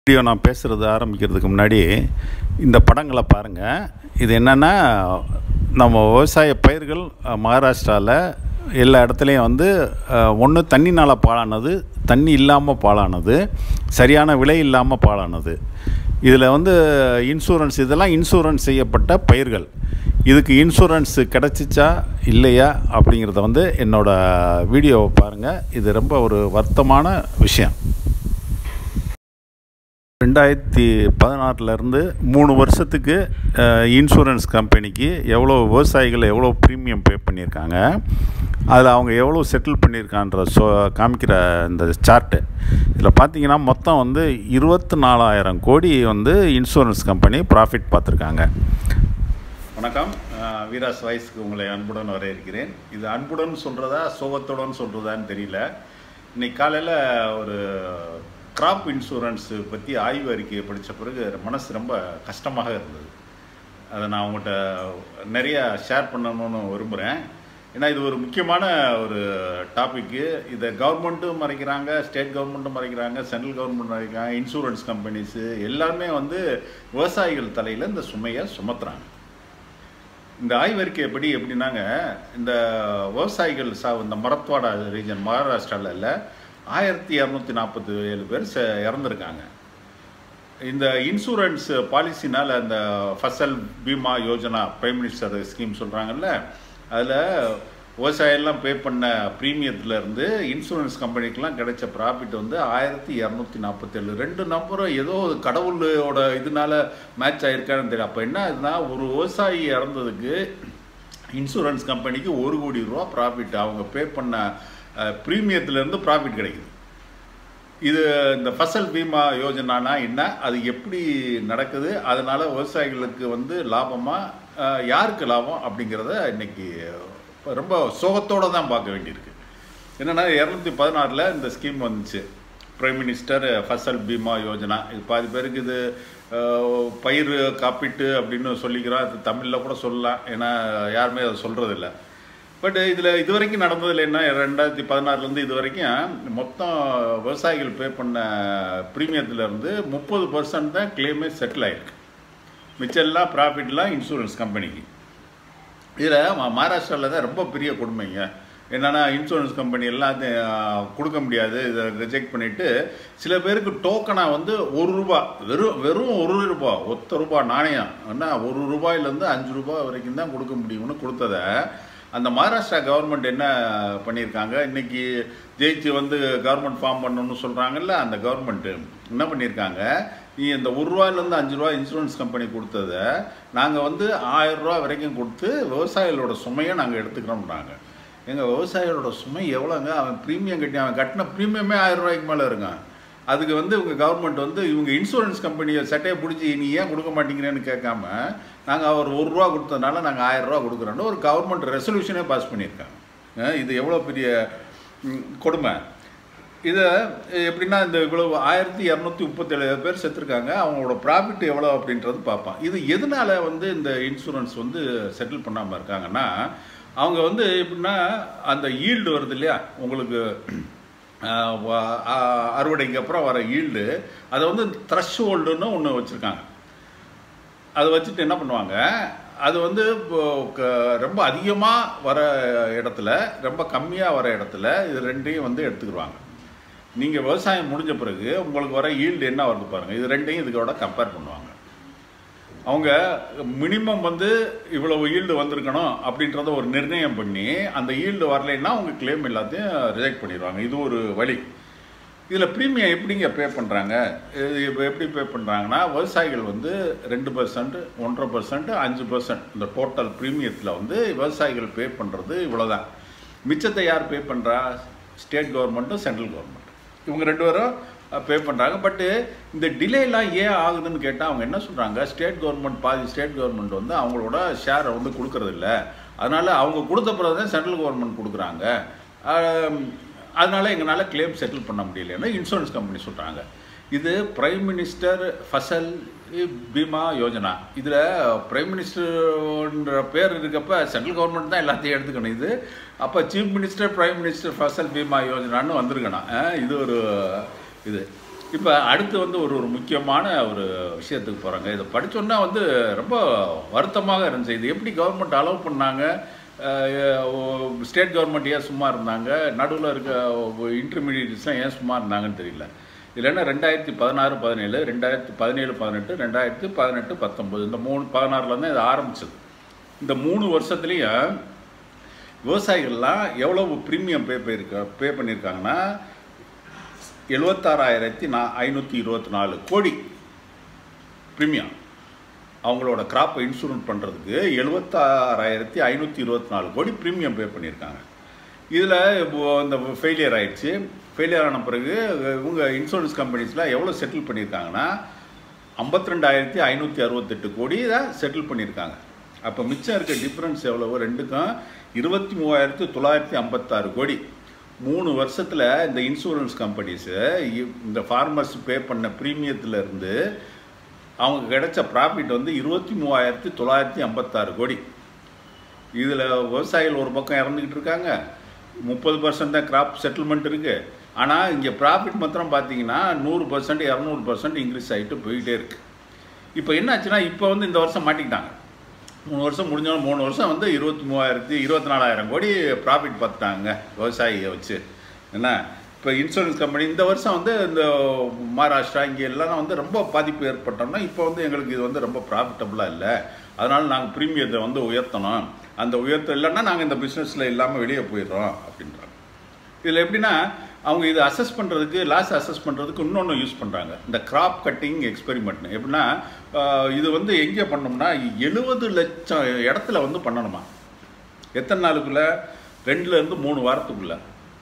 Video நான் பேசுகிறது ஆரம்பிக்கிறதுக்கு முன்னாடி இந்த படங்களை பாருங்கள். இது என்னென்னா, நம்ம விவசாய பயிர்கள் மகாராஷ்டிராவில் எல்லா இடத்துலையும் வந்து ஒன்று தண்ணினால் பாழானது, தண்ணி இல்லாமல் பாழானது, சரியான விலை இல்லாமல் பாழானது. இதில் வந்து இன்சூரன்ஸ், இதெல்லாம் இன்சூரன்ஸ் செய்யப்பட்ட பயிர்கள். இதுக்கு இன்சூரன்ஸு கிடச்சிச்சா இல்லையா அப்படிங்கிறத வந்து என்னோடய வீடியோவை பாருங்கள். இது ரொம்ப ஒரு வருத்தமான விஷயம். 2016 3 வருஷத்துக்கு இன்சூரன்ஸ் கம்பெனிக்கு எவ்வளோ விவசாயிகள் எவ்வளோ ப்ரீமியம் பே பண்ணியிருக்காங்க, அதில் அவங்க எவ்வளோ செட்டில் பண்ணியிருக்கான்ற காமிக்கிற இந்த சார்ட்டு. இதில் பார்த்தீங்கன்னா மொத்தம் வந்து 24,000 கோடி வந்து இன்சூரன்ஸ் கம்பெனி ப்ராஃபிட் பார்த்துருக்காங்க. வணக்கம், வீராஸ் வாய்ஸ்க்கு உங்களை அன்புடன் வரவேற்கிறேன். இது அன்புடன் சொல்கிறதா சோகத்துடன் சொல்கிறதான்னு தெரியல. இன்றைக்கி காலையில் ஒரு கிராப் இன்சூரன்ஸு பற்றி ஆய்வு அறிக்கையை படித்த பிறகு மனசு ரொம்ப கஷ்டமாக இருந்தது. அதை நான் உங்கள்கிட்ட நிறையா ஷேர் பண்ணணும்னு விரும்புகிறேன். ஏன்னா இது ஒரு முக்கியமான ஒரு டாப்பிக்கு. இதை கவர்மெண்ட்டும் மறைக்கிறாங்க, ஸ்டேட் கவர்மெண்ட்டும் மறைக்கிறாங்க, சென்ட்ரல் கவர்மெண்ட் மறைக்கிறாங்க, இன்சூரன்ஸ் கம்பெனிஸு எல்லாருமே வந்து விவசாயிகள் தலையில் இந்த சுமையை சுமத்துறாங்க. இந்த ஆய்வறிக்கை எப்படின்னாங்க, இந்த விவசாயிகள் இந்த மரத்வாடா ரீஜன் மகாராஷ்டிராவில் 1247 பேர் இறந்துருக்காங்க. இந்த இன்சூரன்ஸ் பாலிசினால் அந்த Fasal Bima Yojana prime minister scheme சொல்கிறாங்கல்ல, அதில் விவசாயெல்லாம் பே பண்ண ப்ரீமியத்துலேருந்து இன்சூரன்ஸ் கம்பெனிக்கெலாம் கிடைச்ச ப்ராஃபிட் வந்து 1247. 2 நம்பரும் ஏதோ கடவுளோட இதனால மேட்ச் ஆகிருக்கான்னு தெரியும். அப்போ என்ன ஆகுதுன்னா, ஒரு விவசாயி இறந்ததுக்கு இன்சூரன்ஸ் கம்பெனிக்கு 1 கோடி ரூபா ப்ராஃபிட், அவங்க பே பண்ண ப்ரீமியத்துலேருந்து ப்ராஃபிட் கிடைக்குது. இது இந்த ஃபசல் பீமா யோஜனானா என்ன, அது எப்படி நடக்குது, அதனால் விவசாயிகளுக்கு வந்து லாபமாக, யாருக்கு லாபம் அப்படிங்கிறத இன்றைக்கி ரொம்ப சோகத்தோடு தான் பார்க்க வேண்டியிருக்கு. என்னென்னா 2016 இந்த ஸ்கீம் வந்துச்சு, பிரைம் மினிஸ்டர் ஃபசல் பீமா யோஜனா. இது பாதி பேருக்கு இது பயிர் காப்பீட்டு அப்படின்னு சொல்லிக்கிறோம். அது தமிழில் கூட சொல்லலாம், ஏன்னா யாருமே அதை சொல்கிறதில்ல. பட் இதில் இது வரைக்கும் நடந்ததில் என்ன, 2016 இது வரைக்கும் மொத்தம் விவசாயிகள் பே பண்ண ப்ரீமியத்துலேருந்து 30% தான் கிளைமே செட்டில் ஆகிருக்கு. மிச்செல்லாம் ப்ராஃபிட்லாம் இன்சூரன்ஸ் கம்பெனிக்கு. இதில் மகாராஷ்டிராவில் தான் ரொம்ப பெரிய கொடுமைங்க. என்னென்னா, இன்சூரன்ஸ் கம்பெனி எல்லாத்தையும் கொடுக்க முடியாது, இதை ரிஜெக்ட் பண்ணிவிட்டு சில பேருக்கு டோக்கனாக வந்து 1 ரூபா, வெறும் 1 ரூபா, ₹1 நாணயம், ஆனால் ₹1 5 ரூபா வரைக்கும் தான் கொடுக்க முடியும்னு கொடுத்ததை அந்த மகாராஷ்டிரா கவர்மெண்ட் என்ன பண்ணியிருக்காங்க, இன்றைக்கி ஜெயிச்சு வந்து கவர்மெண்ட் ஃபார்ம் பண்ணணும்னு சொல்கிறாங்கல்ல, அந்த கவர்மெண்ட்டு என்ன பண்ணியிருக்காங்க, நீ இந்த ₹1 5 இன்சூரன்ஸ் கம்பெனி கொடுத்ததை நாங்கள் வந்து ₹1000 வரைக்கும் கொடுத்து விவசாயிகளோட சுமையை நாங்கள் எடுத்துக்கிறோம்னாங்க. எங்கள் விவசாயிகளோட சுமை எவ்வளோங்க, அவன் ப்ரீமியம் கட்டி, அவன் கட்டின ப்ரீமியமே ₹1000 மேலே இருக்கான். அதுக்கு வந்து இவங்க கவர்மெண்ட் வந்து இவங்க இன்சூரன்ஸ் கம்பெனியை சட்டையை பிடிச்சி நீ ஏன் கொடுக்க மாட்டேங்கிறேன்னு கேட்காம, நாங்கள் அவர் ₹1 கொடுத்ததுனால நாங்கள் ₹1000 கொடுக்குறோன்னு ஒரு கவர்மெண்ட் ரெசல்யூஷனே பாஸ் பண்ணியிருக்காங்க. இது எவ்வளோ பெரிய கொடுமை. இதை எப்படின்னா, இந்த இவ்வளோ 1237 பேர் செத்துருக்காங்க, அவங்களோட ப்ராஃபிட் எவ்வளோ அப்படின்றது பார்ப்பான். இது எதனால் வந்து இந்த இன்சூரன்ஸ் வந்து செட்டில் பண்ணாமல் இருக்காங்கன்னா, அவங்க வந்து எப்படின்னா, அந்த ஈல்டு வருது இல்லையா, உங்களுக்கு அறுவடைக்கு அப்புறம் வர ஈல்டு, அதை வந்து த்ரெஷ்ஹோல்டுன்னு ஒன்று வச்சுருக்காங்க. அதை வச்சுட்டு என்ன பண்ணுவாங்க, அது வந்து ரொம்ப அதிகமாக வர இடத்துல, ரொம்ப கம்மியாக வர இடத்துல இது ரெண்டையும் வந்து எடுத்துக்கிடுவாங்க. நீங்கள் விவசாயம் முடிஞ்ச பிறகு உங்களுக்கு வர ஈல்டு என்ன வருது பாருங்கள், இது ரெண்டையும் இதுக்கோட கம்பேர் பண்ணுவாங்க. அவங்க மினிமம் வந்து இவ்வளவு ஈல்டு வந்திருக்கணும் அப்படின்றத ஒரு நிர்ணயம் பண்ணி, அந்த ஈல்டு வரலைன்னா அவங்க கிளைம் எல்லாத்தையும் ரிஜெக்ட் பண்ணிடுவாங்க. இது ஒரு வழி. இதில் ப்ரீமியம் எப்படிங்க பே பண்ணுறாங்க, எப்படி பே பண்ணுறாங்கன்னா, விவசாயிகள் வந்து 2%, 1.5%, 5% இந்த டோட்டல் ப்ரீமியத்தில் வந்து விவசாயிகள் பே பண்ணுறது இவ்வளோதான். மிச்சத்தை யார் பே பண்ணுறா, ஸ்டேட் கவர்மெண்ட்டும் சென்ட்ரல் கவர்மெண்ட், இவங்க 2 பேரும் பே பண்ணுறாங்க. பட்டு இந்த டிலேலாம் ஏன் ஆகுதுன்னு கேட்டால் அவங்க என்ன சொல்கிறாங்க, ஸ்டேட் கவர்மெண்ட் பாதி ஸ்டேட் கவர்மெண்ட் வந்து அவங்களோட ஷேரை வந்து கொடுக்கறதில்ல, அதனால் அவங்க கொடுத்த பிறகு தான் சென்ட்ரல் கவர்மெண்ட் கொடுக்குறாங்க, அதனால் எங்களால் கிளைம் செட்டில் பண்ண முடியலன்னு இன்சூரன்ஸ் கம்பெனி சொல்கிறாங்க. இது பிரைம் மினிஸ்டர் ஃபசல் பீமா யோஜனா. இதில் பிரைம் மினிஸ்டர்ன்ற பேர் இருக்கப்போ சென்ட்ரல் கவர்மெண்ட் தான் எல்லாத்தையும் எடுத்துக்கணும். இது அப்போ chief minister prime minister Fasal Bima யோஜனான்னு வந்திருக்கணும். இது ஒரு இது இப்போ அடுத்து வந்து ஒரு முக்கியமான ஒரு விஷயத்துக்கு போகிறாங்க. இதை படித்தோன்னா வந்து ரொம்ப வருத்தமாக இருந்துச்சு. இது எப்படி கவர்மெண்ட் அலோவ் பண்ணாங்க? ஸ்டேட் கவர்மெண்ட் ஏன் சும்மா இருந்தாங்க? நடுவில் இருக்க இன்டர்மீடியட்ஸ்லாம் ஏன் சும்மா இருந்தாங்கன்னு தெரியல. இல்லைன்னா 2016, 17, 2017, 18, 2018, 19 இந்த 16லேருந்து இது ஆரம்பிச்சது. இந்த 3 வருஷத்துலேயும் விவசாயிகள்லாம் எவ்வளவு ப்ரீமியம் பே பண்ணியிருக்காங்கன்னா 76,524 கோடி ப்ரீமியம். அவங்களோட கிராப்பை இன்சூரன்ஸ் பண்ணுறதுக்கு 76,524 கோடி ப்ரீமியம் பே பண்ணியிருக்காங்க. இதில் இந்த ஃபெயிலியர் ஆகிடுச்சு. ஃபெயிலியர் ஆன பிறகு இவங்க இன்சூரன்ஸ் கம்பெனிஸில் எவ்வளோ செட்டில் பண்ணியிருக்காங்கன்னா 52,568 கோடி தான் செட்டில் பண்ணியிருக்காங்க. அப்போ மிச்சம் இருக்க டிஃப்ரென்ஸ் எவ்வளவோ ரெண்டுக்கும் 23,956 கோடி. 3 வருஷத்தில் இந்த இன்சூரன்ஸ் கம்பெனிஸு இந்த ஃபார்மர்ஸ் பே பண்ண ப்ரீமியத்திலேருந்து அவங்க கிடைச்ச ப்ராஃபிட் வந்து 23,956 கோடி. இதில் விவசாயிகள் ஒரு பக்கம் இறந்துக்கிட்டு இருக்காங்க. 30% தான் கிராப் செட்டில்மெண்ட் இருக்குது. ஆனால் இங்கே ப்ராஃபிட் மாத்திரம் பார்த்தீங்கன்னா 100%, 200% இன்க்ரீஸ் ஆகிட்டு போயிட்டே இருக்குது. இப்போ என்னாச்சுன்னா இப்போ வந்து இந்த வருஷம் மாட்டிக்கிட்டாங்க. 3 வருஷம் முடிஞ்சாலும் 3 வருஷம் வந்து 24,000 கோடி ப்ராஃபிட் பார்த்துட்டாங்க விவசாயியை வச்சு. என்ன இப்போ இன்சூரன்ஸ் கம்பெனி இந்த வருஷம் வந்து இந்த மகாராஷ்டிரா இங்கே எல்லாம் வந்து ரொம்ப பாதிப்பு ஏற்பட்டோம்னா இப்போ வந்து எங்களுக்கு இது வந்து ரொம்ப ப்ராஃபிட்டபுளாக இல்லை, அதனால் நாங்கள் ப்ரீமியத்தை வந்து உயர்த்தணும், அந்த உயர்த்த இல்லைன்னா நாங்கள் இந்த பிஸ்னஸில் இல்லாமல் வெளியே போயிடுறோம் அப்படின்றாங்க. இதில் எப்படின்னா அவங்க இதை அசஸ் பண்ணுறதுக்கு, லாஸ் அசஸ் பண்ணுறதுக்கு இன்னொன்று யூஸ் பண்ணுறாங்க, இந்த கிராப் கட்டிங் எக்ஸ்பெரிமெண்ட். எப்படின்னா இது வந்து எங்கே பண்ணோம்னா 70 லட்சம் இடத்துல வந்து பண்ணணுமா. எத்தனை நாளுக்குள்ளே? 2லேருந்து 3 வாரத்துக்குள்ளே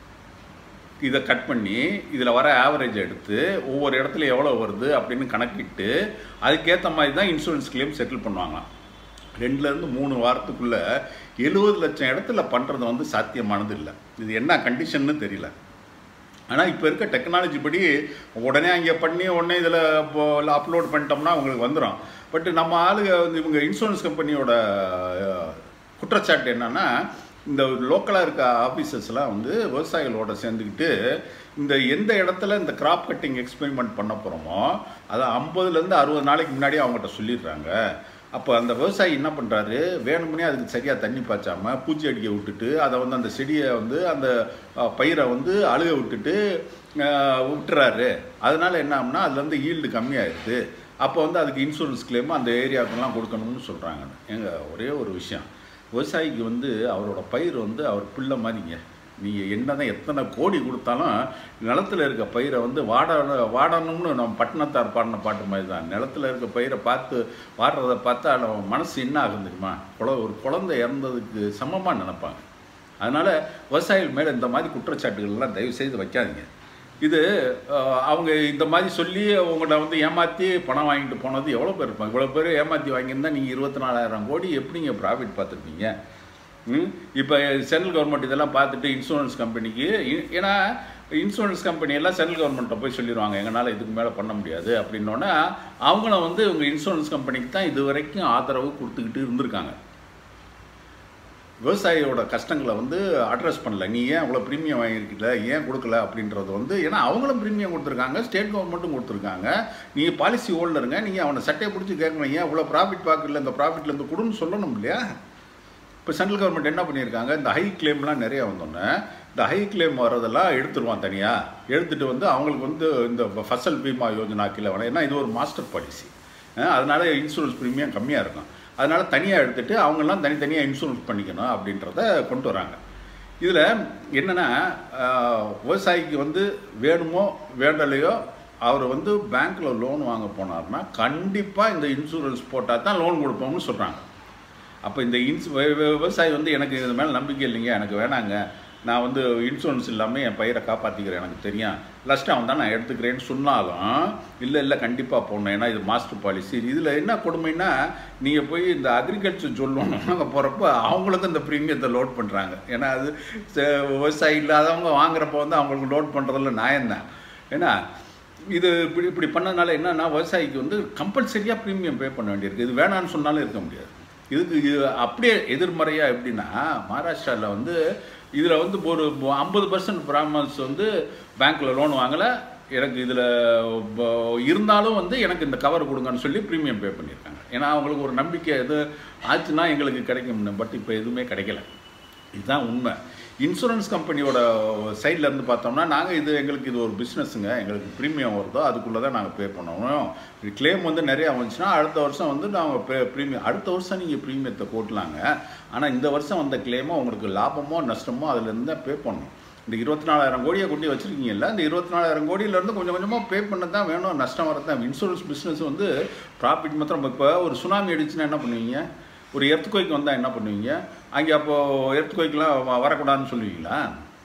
இதை கட் பண்ணி இதில் வர ஆவரேஜ் எடுத்து ஒவ்வொரு இடத்துல எவ்வளோ வருது அப்படின்னு கணக்கிட்டு அதுக்கேற்ற மாதிரி தான் இன்சூரன்ஸ் கிளைம் செட்டில் பண்ணுவாங்களாம். 2லேருந்து 3 வாரத்துக்குள்ளே 70 லட்சம் இடத்துல பண்ணுறது வந்து சாத்தியமானது இல்லை. இது என்ன கண்டிஷன்னு தெரியல. ஆனால் இப்போ இருக்க டெக்னாலஜி படி உடனே அங்கே பண்ணி உடனே இதில் அப்லோட் பண்ணிட்டோம்னா உங்களுக்கு வந்துடும். பட் நம்ம ஆளுங்க வந்து இவங்க இன்சூரன்ஸ் கம்பெனியோட குற்றச்சாட்டு என்னன்னா, இந்த லோக்கலாக இருக்க ஆஃபீஸர்ஸ்லாம் வந்து விவசாயிகளோட சேர்ந்துக்கிட்டு இந்த எந்த இடத்துல இந்த கிராப் கட்டிங் எக்ஸ்பெரிமெண்ட் பண்ண போகிறோமோ அதை 50லேருந்து 60 நாளைக்கு முன்னாடியே அவங்ககிட்ட சொல்லிடுறாங்க. அப்போ அந்த விவசாயி என்ன பண்ணுறாரு, வேணும்னே அதுக்கு சரியாக தண்ணி பாய்ச்சாமல் பூச்சி அடிக்க விட்டுட்டு அதை வந்து அந்த செடியை வந்து அந்த பயிரை வந்து அழுக விட்டுட்டு விட்டுறாரு. அதனால் என்ன ஆகும்னா அதுலேருந்து ஈல்டு கம்மியாகிடுது. அப்போ வந்து அதுக்கு இன்சூரன்ஸ் கிளைம் அந்த ஏரியாவுக்கெல்லாம் கொடுக்கணும்னு சொல்கிறாங்க. ஒரே ஒரு விஷயம், விவசாயிக்கு வந்து அவரோட பயிர் வந்து அவர் பிள்ளை மாதிரிங்க. நீங்கள் என்ன தான் எத்தனை கோடி கொடுத்தாலும் நிலத்தில் இருக்க பயிரை வந்து வாடணும்னு நம்ம பட்டினத்தார் பாடின பாட்டு மாதிரி தான். நிலத்தில் இருக்க பயிரை பார்த்து வாடுறதை பார்த்தா நம்ம மனசு என்ன ஆகும் தெரியுமா? ஒரு குழந்தை இறந்ததுக்கு சமமாக நினைப்பாங்க. அதனால் விவசாயிகள் மேலே இந்த மாதிரி குற்றச்சாட்டுகள்லாம் தயவு செய்து வைக்காதீங்க. இது அவங்க இந்த மாதிரி சொல்லி உங்கள்கிட்ட வந்து ஏமாற்றி பணம் வாங்கிட்டு போனது எவ்வளோ பேர் இருப்பாங்க. இவ்வளோ பேர் ஏமாற்றி வாங்கியிருந்தால் நீங்கள் 24,000 கோடி எப்படிங்க ப்ராஃபிட் பார்த்துருப்பீங்க? இப்போ சென்ட்ரல் கவர்மெண்ட் இதெல்லாம் பார்த்துட்டு இன்சூரன்ஸ் கம்பெனிக்கு, ஏன்னா இன்சூரன்ஸ் கம்பெனி எல்லாம் சென்ட்ரல் கவர்மெண்ட்டை போய் சொல்லிடுவாங்க எங்களால் இதுக்கு மேலே பண்ண முடியாது அப்படின்னோன்னா அவங்கள வந்து உங்கள் இன்சூரன்ஸ் கம்பெனிக்கு தான் இது வரைக்கும் ஆதரவு கொடுத்துக்கிட்டு இருந்திருக்காங்க. விவசாயியோட கஷ்டங்களை வந்து அட்ரஸ் பண்ணல. நீ ஏன் அவ்வளோ ப்ரீமியம் வாங்கியிருக்கல, ஏன் கொடுக்கல அப்படின்றது வந்து, ஏன்னா அவங்களும் ப்ரீமியம் கொடுத்துருக்காங்க, ஸ்டேட் கவர்மெண்ட்டும் கொடுத்துருக்காங்க. நீங்கள் பாலிசி ஹோல்டருங்க, நீங்கள் அவனை சட்டையை பிடிச்சி கேட்கணும், ஏன் இவ்வளோ ப்ராஃபிட் பார்க்கல, இந்த ப்ராஃபிட்லேருந்து கொடுன்னு சொல்லணும் இல்லையா? இப்போ சென்ட்ரல் கவர்மெண்ட் என்ன பண்ணியிருக்காங்க, இந்த ஹை கிளைம்லாம் நிறையா வந்தோன்னே இந்த ஹை கிளைம் வரதெல்லாம் எடுத்துருவான் தனியாக. எடுத்துகிட்டு வந்து அவங்களுக்கு வந்து இந்த ஃபசல் பீமா யோஜனா கீழே வேணும். ஏன்னா இது ஒரு மாஸ்டர் பாலிசி, அதனால இன்சூரன்ஸ் ப்ரீமியம் கம்மியாக இருக்கும். அதனால் தனியாக எடுத்துகிட்டு அவங்கெல்லாம் தனித்தனியாக இன்சூரன்ஸ் பண்ணிக்கணும் அப்படின்றத கொண்டு வராங்க. இதில் என்னென்னா விவசாயிக்கு வந்து வேணுமோ வேண்டலையோ அவர் வந்து பேங்க்கில் லோன் வாங்க போனார்னா கண்டிப்பாக இந்த இன்சூரன்ஸ் போட்டால் தான் லோன் கொடுப்போம்னு சொல்கிறாங்க. அப்போ இந்த விவசாயி வந்து எனக்கு இது மேலே நம்பிக்கை இல்லைங்க, எனக்கு வேணாங்க, நான் வந்து இன்சூரன்ஸ் இல்லாமல் என் பயிரை காப்பாற்றிக்கிறேன், எனக்கு தெரியும், லாஸ்ட்டாக அவன் தான் நான் எடுத்துக்கிறேன்னு சொன்னாலும் இல்லை கண்டிப்பாக போடணும், ஏன்னா இது மாஸ்டர் பாலிசி. இதில் என்ன கொடுமைன்னா, நீங்கள் போய் இந்த அக்ரிகல்ச்சர் சொல்லணும் அங்கே போகிறப்போ அவங்களுக்கு இந்த ப்ரீமியத்தை லோட் பண்ணுறாங்க. ஏன்னா அது விவசாயி இல்லாதவங்க வாங்குறப்போ வந்து அவங்களுக்கு லோட் பண்ணுறதில்ல நியாயம்தான். ஏன்னா இது இப்படி பண்ணதுனால என்னன்னா விவசாயிக்கு வந்து கம்பல்சரியாக ப்ரீமியம் பே பண்ண வேண்டியிருக்கு. இது வேணான்னு சொன்னாலும் இருக்க முடியாது. இதுக்கு அப்படியே எதிர்மறையாக எப்படின்னா, மகாராஷ்டிராவில் வந்து இதில் வந்து ஒரு 50% பிராமன்ஸ் வந்து பேங்க்கில் லோன் வாங்கலை, எனக்கு இதில் இருந்தாலும் வந்து எனக்கு இந்த கவர் கொடுங்கன்னு சொல்லி ப்ரீமியம் பே பண்ணியிருக்காங்க. ஏன்னா அவங்களுக்கு ஒரு நம்பிக்கை எது ஆச்சுன்னா எங்களுக்கு கிடைக்கும்னு. பட் இப்போ எதுவுமே கிடைக்கல. இதுதான் உண்மை. இன்சூரன்ஸ் கம்பெனியோட சைடில் இருந்து பார்த்தோம்னா நாங்கள் எங்களுக்கு இது ஒரு பிஸ்னஸுங்க, எங்களுக்கு ப்ரீமியம் வருதோ அதுக்குள்ளே தான் நாங்கள் பே பண்ணணும். கிளைம் வந்து நிறையா வந்துச்சுன்னா அடுத்த வருஷம் வந்து நாங்கள் ப்ரீமியம் அடுத்த வருஷம் நீங்கள் ப்ரீமியத்தை போட்டலாங்க. ஆனால் இந்த வருஷம் வந்த கிளைமோ உங்களுக்கு லாபமோ நஷ்டமோ அதிலேருந்து தான் பே பண்ணணும். இந்த 24,000 கோடியை கொண்டு வச்சுருக்கீங்கல்ல, இந்த 24,000 கோடியிலேருந்து கொஞ்சம் கொஞ்சமாக பே பண்ண தான் வேணும். நஷ்டம் வரது தான். இன்சூரன்ஸ் பிஸ்னஸ் வந்து ப்ராஃபிட் மாத்திரம். இப்போ ஒரு சுனாமி அடிச்சுன்னா என்ன பண்ணுவீங்க? ஒரு எர்த்குவைக் வந்தால் என்ன பண்ணுவீங்க? அங்கே அப்போது எர்த்குவைக்கெலாம் வரக்கூடாதுன்னு சொல்லுவீங்களா?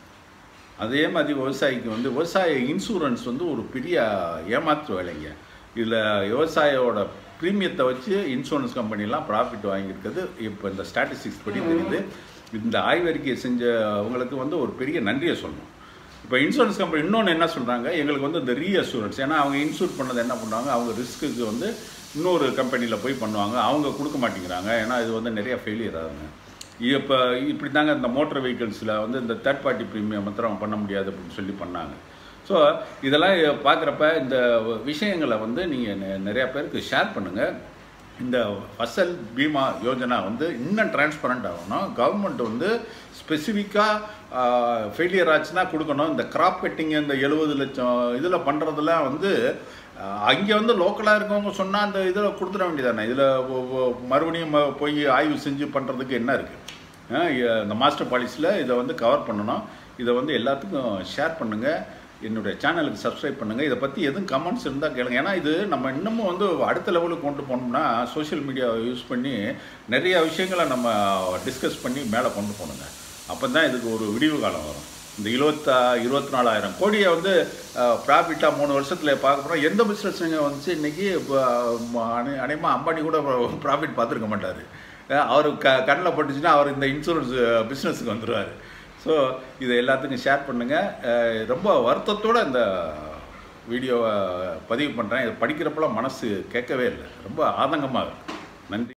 அதே மாதிரி விவசாயிக்கு வந்து விவசாய இன்சூரன்ஸ் வந்து ஒரு பெரிய ஏமாற்று வேலைங்க. இதில் விவசாயியோட ப்ரீமியத்தை வச்சு இன்சூரன்ஸ் கம்பெனிலாம் ப்ராஃபிட் வாங்கியிருக்கிறது இப்போ இந்த ஸ்டாட்டிஸ்டிக்ஸ் படி தெரியுது. இந்த ஆய்வறிக்கையை செஞ்சவங்களுக்கு வந்து ஒரு பெரிய நன்றியை சொல்லணும். இப்போ இன்சூரன்ஸ் கம்பெனி இன்னொன்று என்ன சொல்கிறாங்க, எங்களுக்கு வந்து இந்த ரீஅஷூரன்ஸ், ஏன்னா அவங்க இன்சூர் பண்ணது என்ன பண்ணுவாங்க, அவங்க ரிஸ்க்குக்கு வந்து இன்னொரு கம்பெனியில் போய் பண்ணுவாங்க, அவங்க கொடுக்க மாட்டேங்கிறாங்க. ஏன்னா இது வந்து நிறைய ஃபெயிலியர் ஆகுங்க. இப்போ இப்படி தாங்க இந்த மோட்டர் வெஹிக்கிள்ஸில் வந்து இந்த தேர்ட் பார்ட்டி ப்ரீமியம் மாத்திரம் பண்ண முடியாது அப்படின்னு சொல்லி பண்ணாங்க. ஸோ இதெல்லாம் பார்க்குறப்ப இந்த விஷயங்களை வந்து நீங்கள் நிறையா பேருக்கு ஷேர் பண்ணுங்கள். இந்த ஃபசல் பீமா யோஜனா வந்து இன்னும் டிரான்ஸ்பரண்ட் ஆகணும். கவர்மெண்ட் வந்து ஸ்பெசிஃபிக்காக ஃபெயிலியர் ஆச்சுன்னா கொடுக்கணும். இந்த கிராப் கட்டிங் இந்த 70 லட்சம் இதில் பண்ணுறதுலாம் வந்து அங்கே வந்து லோக்கலாக இருக்கவங்க சொன்னால் அந்த இதில் கொடுத்துட வேண்டியதானே. இதில் மறுபடியும் போய் ஆய்வு செஞ்சு பண்ணுறதுக்கு என்ன இருக்குது? இந்த மாஸ்டர் பாலிசியில் இதை வந்து கவர் பண்ணணும். இதை வந்து எல்லாத்துக்கும் ஷேர் பண்ணுங்கள். என்னுடைய சேனலுக்கு சப்ஸ்கிரைப் பண்ணுங்கள். இதை பற்றி எதுவும் கமெண்ட்ஸ் இருந்தால் கேளுங்க. ஏன்னா இது நம்ம இன்னமும் வந்து அடுத்த லெவலுக்கு கொண்டு போனோம்னா சோஷியல் மீடியாவை யூஸ் பண்ணி நிறைய விஷயங்களை நம்ம டிஸ்கஸ் பண்ணி மேலே கொண்டு போகணுங்க. அப்போ தான் இதுக்கு ஒரு விடிவு காலம் வரும். இந்த 24,000 கோடியை வந்து ப்ராஃபிட்டாக 3 வருஷத்தில் பார்க்க போகிறோம். எந்த பிஸ்னஸ்ங்க வந்துச்சு இன்றைக்கி? இப்போ அநேகமாக அம்பானி கூட ப்ராஃபிட் பார்த்துருக்க மாட்டார். அவர் கண்ணில் பட்டுச்சுன்னா அவர் இந்த இன்சூரன்ஸ் பிஸ்னஸுக்கு வந்துடுவார். ஸோ இதை எல்லாத்துக்கும் ஷேர் பண்ணுங்கள். ரொம்ப வருத்தத்தோடு இந்த வீடியோவை பதிவு பண்ணுறேன். இதை படிக்கிறப்பெல்லாம் மனசு கேட்கவே இல்லை, ரொம்ப ஆதங்கமாக இருக்குது. நன்றி.